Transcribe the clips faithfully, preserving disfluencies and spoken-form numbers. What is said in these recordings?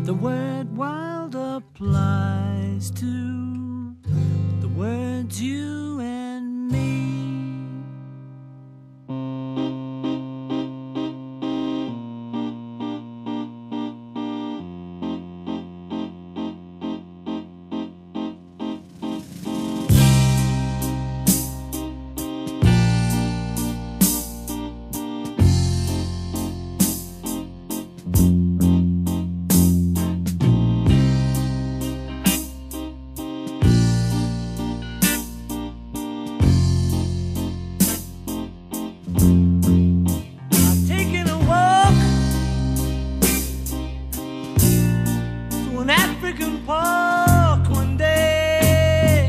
The word wild applies to the words you and me. Park one day,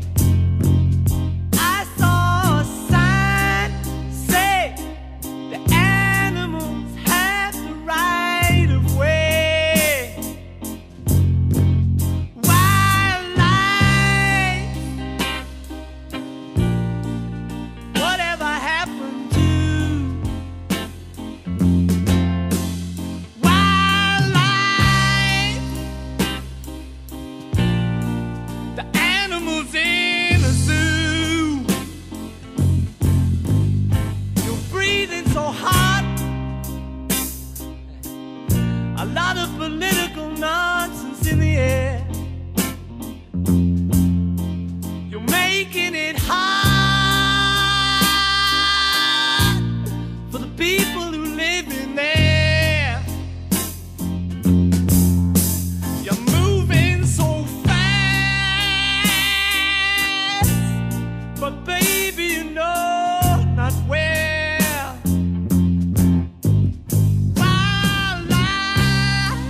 I saw a sign say the animals have the right of way. Wildlife, whatever happened to in a zoo? You're breathing so hot, a lot of political nonsense in the air. You're making it hard for the people who live in there. You're moving so but baby, you know not where. Wildlife,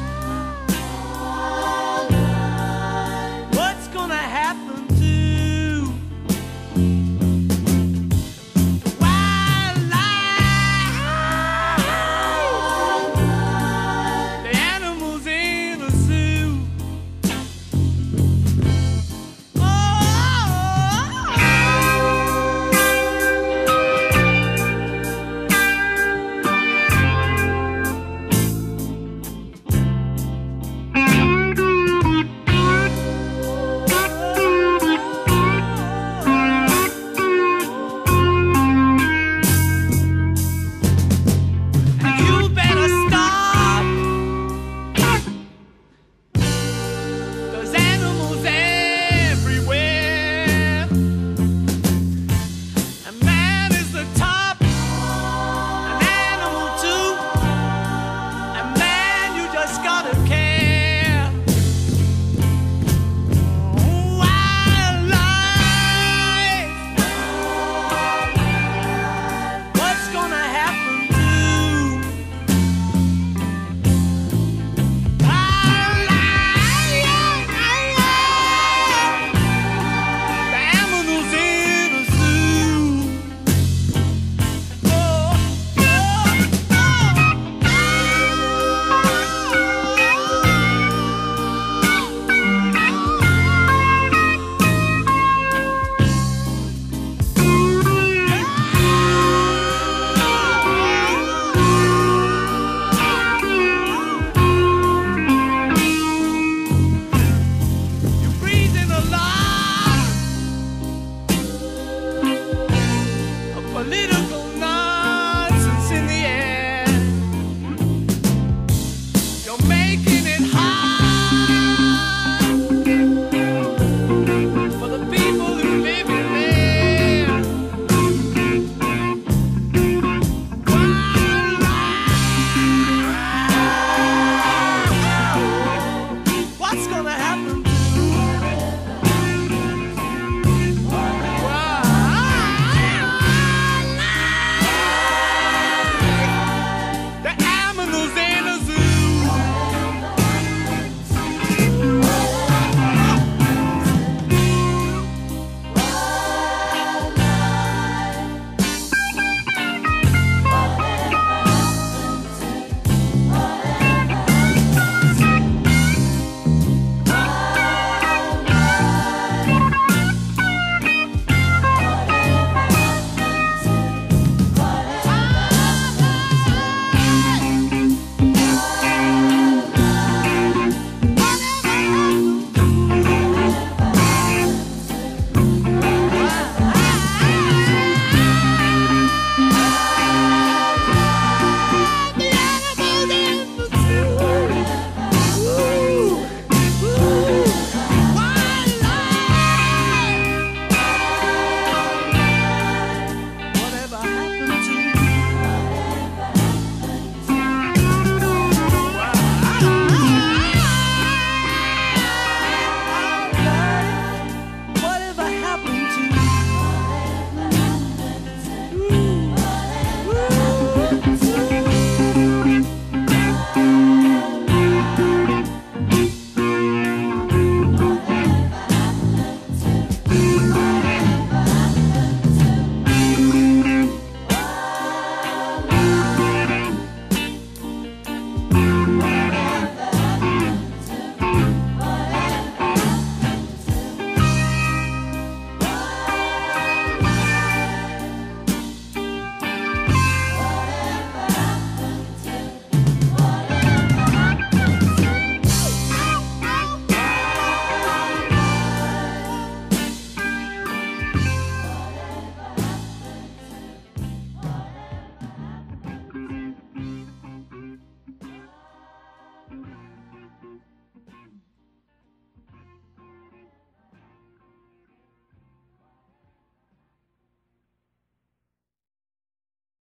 what's gonna happen to